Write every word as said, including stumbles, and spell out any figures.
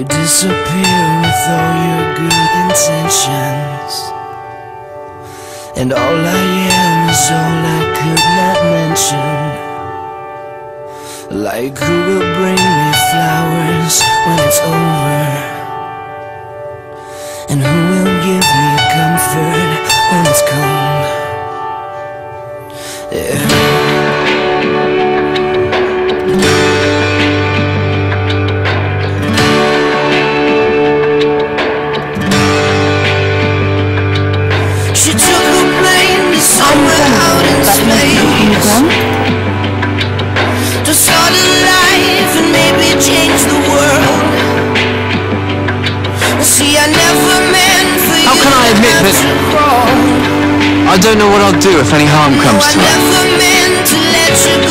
You disappear with all your good intentions, and all I am is all I could not mention. Like who will bring me flowers when it's over, and who will give me comfort when it's cold? Yeah. She took a plane to somewhere out in space to start a life and maybe change the world. See, I never meant for you. How can I admit that I don't know what I'll do if any harm comes to her? I never meant to let you